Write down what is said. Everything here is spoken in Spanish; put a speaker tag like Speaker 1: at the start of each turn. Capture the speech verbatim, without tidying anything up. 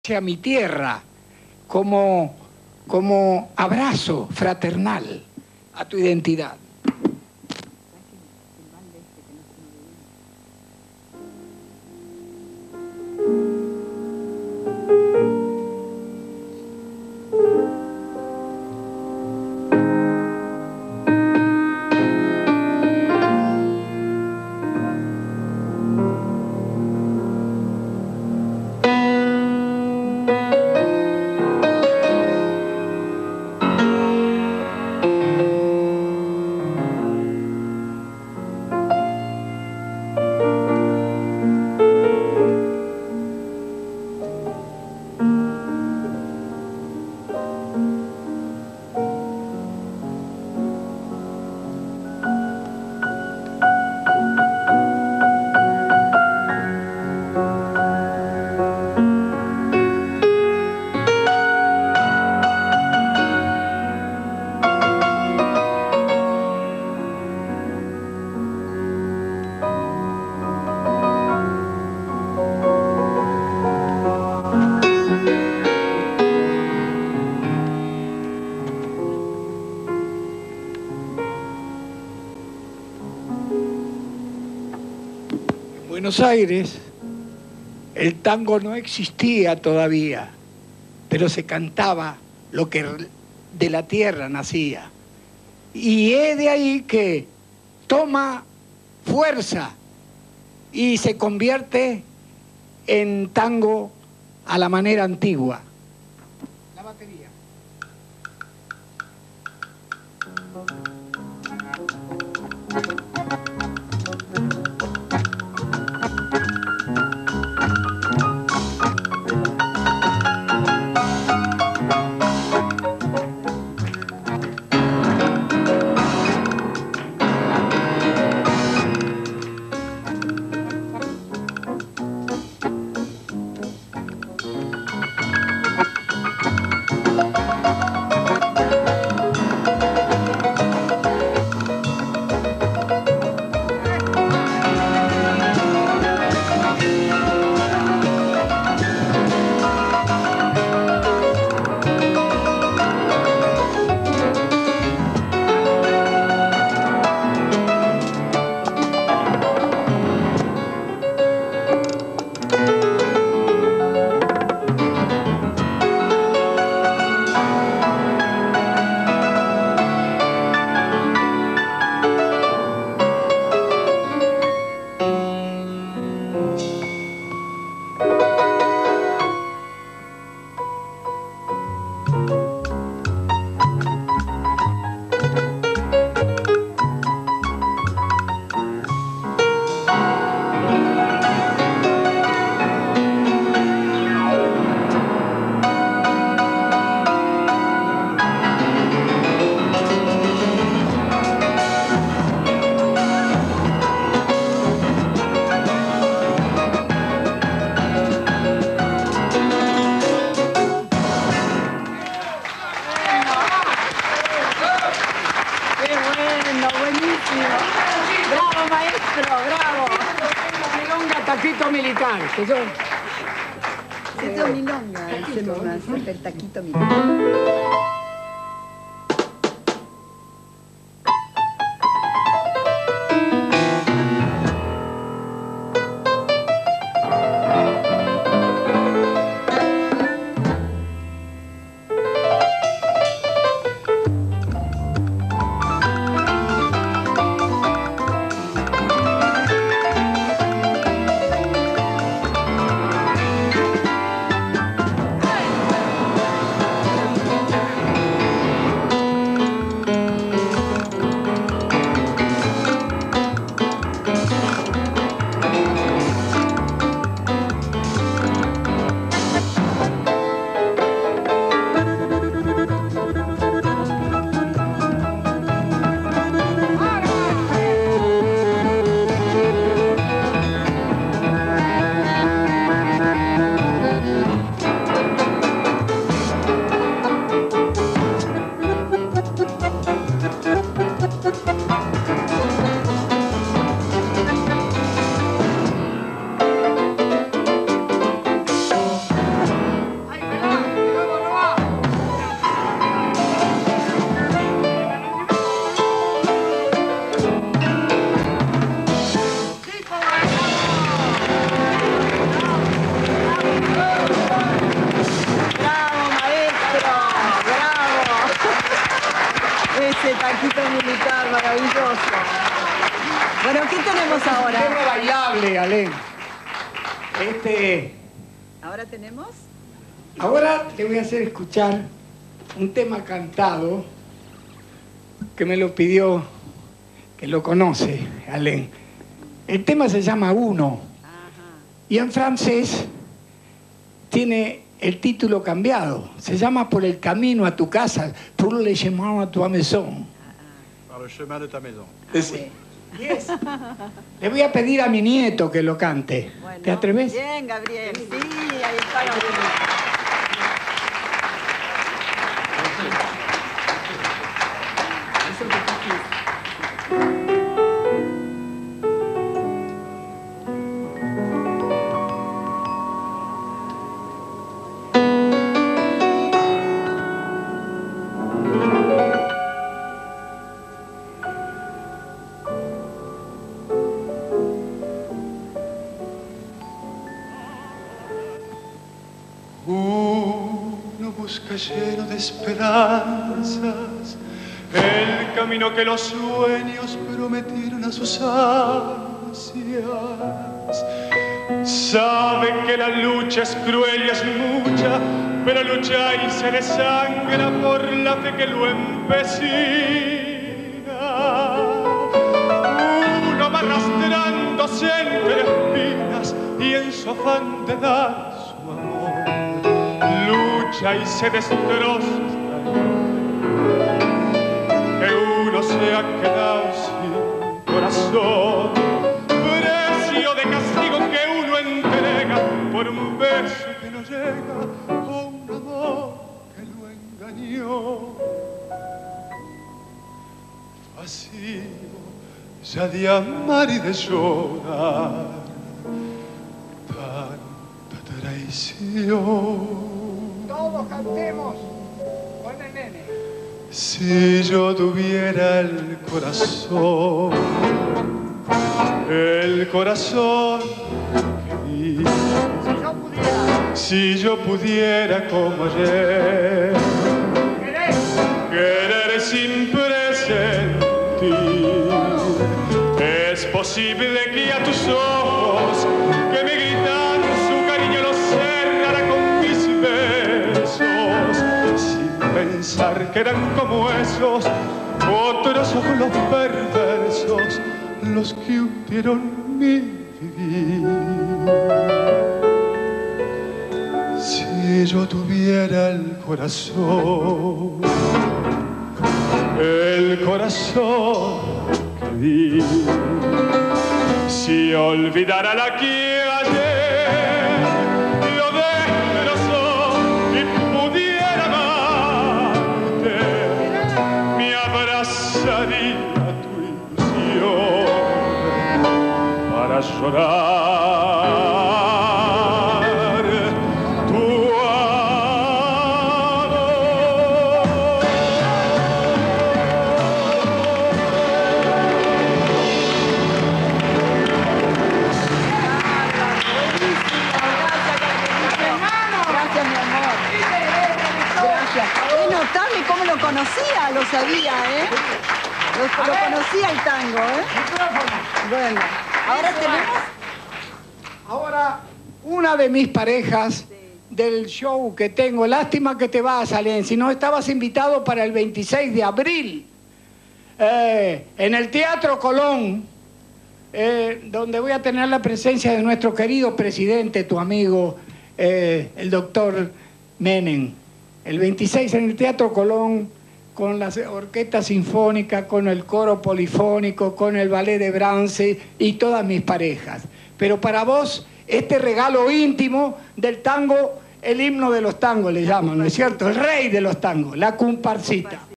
Speaker 1: a mi tierra como, como abrazo fraternal a tu identidad. En Buenos Aires el tango no existía todavía, pero se cantaba lo que de la tierra nacía. Y es de ahí que toma fuerza y se convierte en tango a la manera antigua. La batería.
Speaker 2: Bravo maestro, bravo.
Speaker 1: Milonga taquito militar. Que yo...
Speaker 2: Esto es milonga, hacemos una, el taquito militar. Bueno, ¿qué tenemos ahora?
Speaker 1: Un tema bailable, Alén. Este,
Speaker 2: ¿Ahora tenemos?
Speaker 1: ahora te voy a hacer escuchar un tema cantado que me lo pidió, que lo conoce, Alén. El tema se llama Uno.
Speaker 2: Ajá.
Speaker 1: Y en francés tiene el título cambiado. Se llama Por el camino a tu casa, Pour le chemin a tu maison.
Speaker 3: Par le chemin de ta maison.
Speaker 1: Sí. Yes. Le voy a pedir a mi nieto que lo cante.
Speaker 2: Bueno,
Speaker 1: ¿Te atreves?
Speaker 2: Bien, Gabriel. Sí, ahí está Gabriel.
Speaker 3: Uno busca lleno de esperanzas el camino que los sueños prometieron a sus ansias. Sabe que la lucha es cruel y es mucha, pero lucha y se desangra por la fe que lo empecina. Uno va arrastrándose entre espinas y en su afán de dar su amor lucha y se destroza, que uno se ha quedado sin corazón, precio de castigo que uno entrega por un beso que no llega o un amor que lo engañó. Vacío ya de amar y de llorar tanta traición.
Speaker 1: Todos cantemos con el nene.
Speaker 3: Si yo tuviera el corazón, el corazón que di,
Speaker 1: Si yo pudiera,
Speaker 3: si yo pudiera como ayer
Speaker 1: querer,
Speaker 3: querer sin presentir, es posible que a tus ojos que me gritan su cariño los cerrara con mis besos, sin pensar que eran como esos otros ojos los perversos, los que hundieron mi vivir. Si yo tuviera el corazón, el corazón que di, si olvidara la que ayer lo destrozó y pudiera amarte, me abrazaría tu ilusión para llorar tu
Speaker 2: Gracias, mi amor. Gracias. Es notable cómo lo conocía, lo sabía, ¿eh? Lo, lo conocía el tango, ¿eh? Bueno, ahora tenemos...
Speaker 1: ahora una de mis parejas del show que tengo. Lástima que te vas, Alén. Si no, estabas invitado para el veintiséis de abril eh, en el Teatro Colón, eh, donde voy a tener la presencia de nuestro querido presidente, tu amigo, eh, el doctor Menem. El veintiséis en el Teatro Colón, con la orquesta sinfónica, con el coro polifónico, con el ballet de Brahms y todas mis parejas. Pero para vos, este regalo íntimo del tango, el himno de los tangos le llaman, ¿no es cierto? El rey de los tangos, la comparsita.